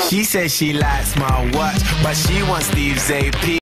She says she likes my watch, but she wants Steve's AP.